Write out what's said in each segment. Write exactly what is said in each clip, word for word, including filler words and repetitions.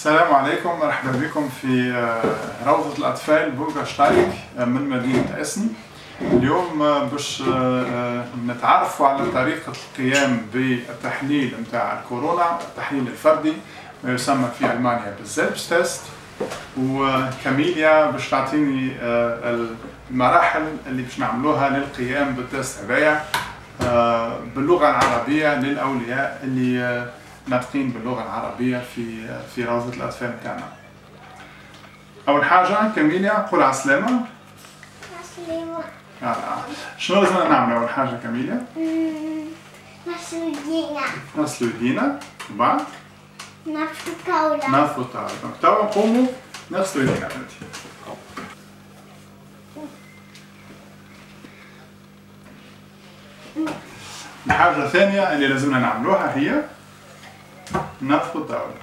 السلام عليكم، مرحبا بكم في روضة الأطفال بورغشتايغ من مدينة اسن. اليوم باش نتعرفوا على طريقة القيام بالتحليل متاع الكورونا، التحليل الفردي ما يسمى في ألمانيا بالزلبس تيست. وكاميليا باش تعطيني المراحل اللي باش نعملوها للقيام بالتيست هذايا باللغة العربية للأولياء اللي ناطقين باللغة العربية في في روضة الأطفال نتاعنا. أول حاجة كاميليا قول عسلامة. عسلامة. آه. شنو لازمنا نعمل أول حاجة كاميليا؟ نغسلو يدينا. نغسلو يدينا وبعد؟ نطفو الطاولة. نطفو الطاولة. توا نقوموا نغسلو يدينا بنتي. الحاجة الثانية اللي لازمنا نعملوها هي نطفو الطاولة.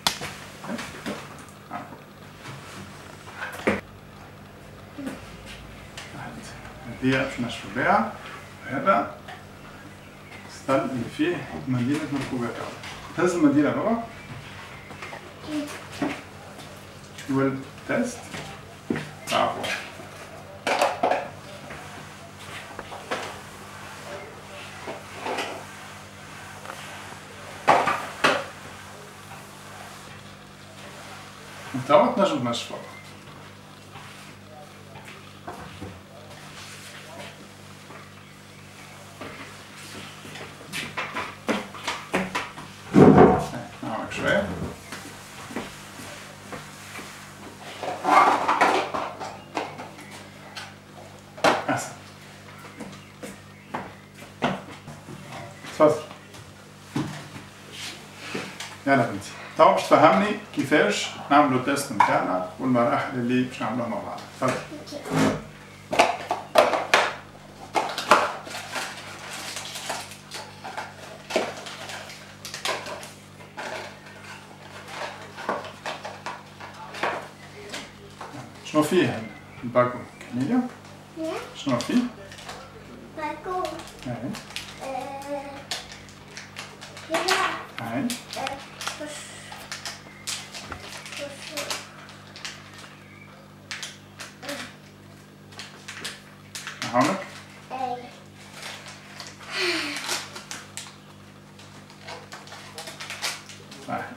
هي باش نشرب بها. هذا ستال اللي فيه مدينة مركوبة الطاولة. هز المدينة بابا. والتيست. برافو. توا تنجم تنشفو. نعمل شوية. أحسن. تفضل. يلا بنتي. توا باش تفهمني كيفاش نعملو التيست نتاعنا والمراحل اللي باش نعملوها مع بعض. تفضل. شنو فيه الباكو كاميليا؟ شنو فيه؟ باكو. اهي. كذا. اهي. هونك؟ اي. صحيح.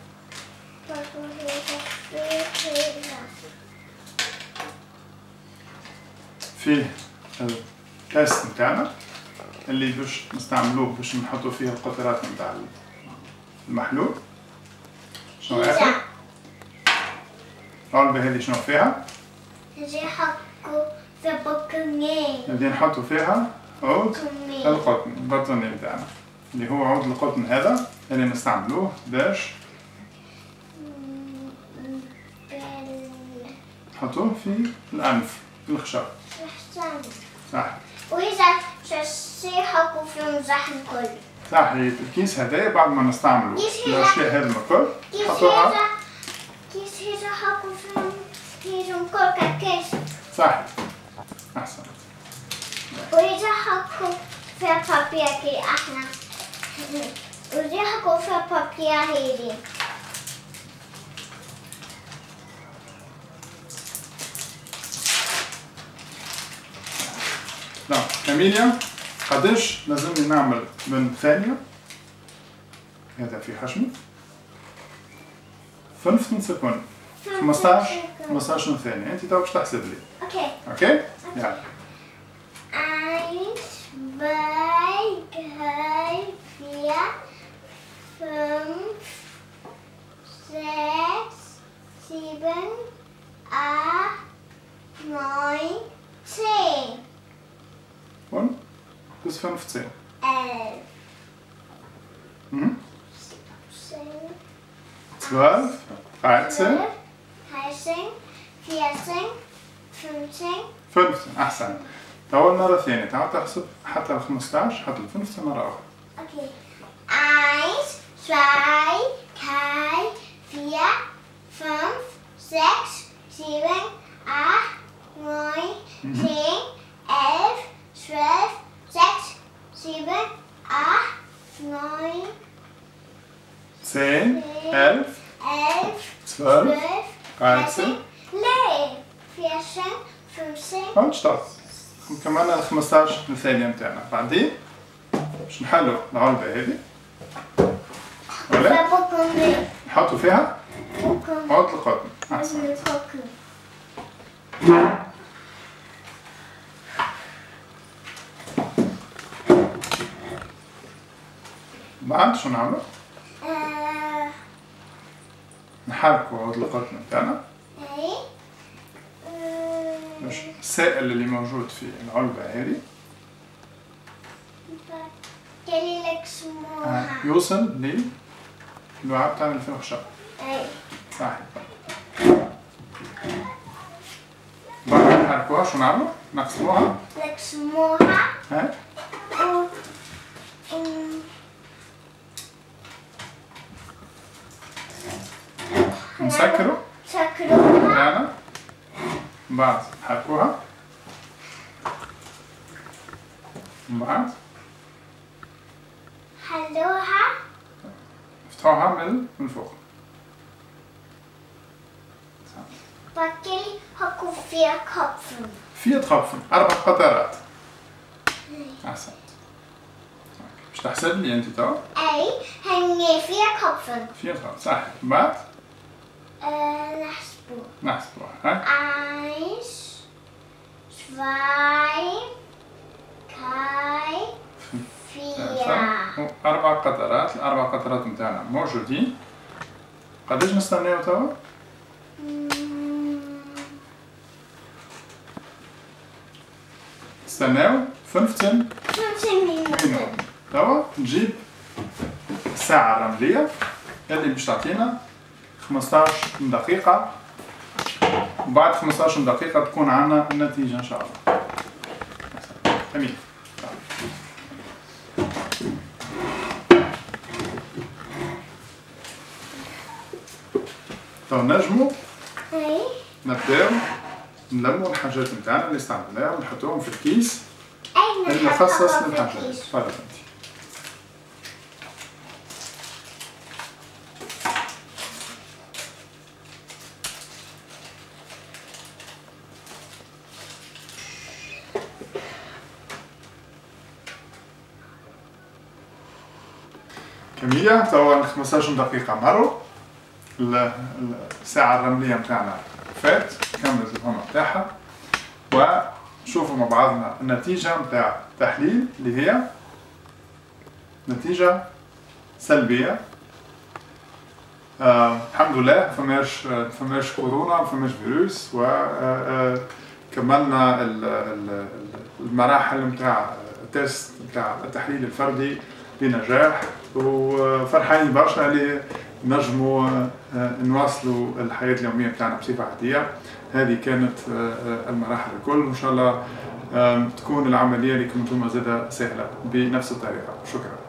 فيه التيست نتاعنا اللي باش نستعملوه باش نحطو فيه القطرات نتاع المحلول. شنو آخر؟ قول هذه شنو فيها؟ هذي حطو في بطنين. اللي نحطو فيها عود القطن، البطني نتاعنا اللي هو عود القطن هذا اللي نستعملوه باش نحطوه في الأنف في الخشب. صح. وإذا شي حطو في المزاح الكل. صح. الكيس هذايا بعد ما نستعملوا الأشياء هذه الكل كيس نحطوها. هذا كيس هذا حطو في هذا الكل ككيس. صح. أحسنت. وإذا حطو في بابيا كي احنا وإذا حطو في بابيا هذي. لا كاميليا قداش لازمني نعمل من ثانية؟ هذا في حجمي خمسطاش سكوند. خمسطاش خمسطاش ثانية. أنت تو باش تحسب لي. اوكي. أوكي؟ يلا. eins, zwei, drei, vier, fünf, sechs, sieben, acht, neun, zehn. Und? Bis fünfzehn. elf. Mhm. zehn, zwölf, dreizehn, dreizehn, vierzehn, fünfzehn. fünfzehn. أحسن. تو مرة ثانية. تعال تحسب حتى ال خمسطاش حتى ال خمسطاش مرة أخرى. Okay. eins, zwei, drei, vier, fünf, sechs, sieben, acht, neun, zehn, elf, zwölf, sechs, sieben, acht, neun, zehn, elf, elf, zwölf, dreizehn. لا في عشرين خمسين. اه شطرت. كمان ال خمسطاش مثالية متاعنا. بعدين باش نحلو العلبة هذه. ولا؟ نحطو فيها عود القطن. أحسن. بعد شو نعمل؟ آه. نحركوا عود القطن بتاعنا اي. باش السائل اللي موجود في العلبة هذه قالي لك سموها يوصل للوعاء بتاعنا اللي فيه الخشب. اي. صحيح. بعد نحركوها شو نعملوا؟ نقسموها نقسموها هاي و نسكروا نسكروها بتاعنا. بعد نحركوها. بعد حلوها نفتحوها من من فوق. باكلي هاكو فيها كفن. فيها تخفن أربع قطرات. أحسنت. باش تحسب لي أنت توا؟ اي هني فيها كفن. فيها تخفن صحيح. بعد آه نحسبو. نحسبوها هاي. Eins, zwei, drei, vier. أربع قطرات. الأربع قطرات متاعنا موجودين. قداش نستناو توا؟ نستناو خمسطاش خمسين مينوت. توا نجيب الساعة الرملية اللي باش تعطينا خمسطاش دقيقة. وبعد خمسطاش دقيقة تكون عندنا النتيجة إن شاء الله. جميل. تو نجمو اي نبداو نلمو الحاجات نتاعنا اللي استعملناهم ونحطوهم في الكيس اي المخصص نحطها في للحاجات. الكيس. تفضل انت. كمية توا خمسطاش دقيقة مروا. الساعة الرملية متاعنا فات كملت الهمة متاعها. ونشوفوا مع بعضنا النتيجة متاع التحليل اللي هي نتيجة سلبية. آه الحمد لله فماش فماش كورونا فماش فيروس. و آه كملنا المراحل متاع التست متاع التحليل الفردي بنجاح. وفرحانين برشا اللي نجموا نواصلوا الحياة اليومية بتاعنا بصفة عادية. هذه كانت المراحل الكل وإن شاء الله تكون العملية اللي كنتم زادة سهلة بنفس الطريقة. شكرا.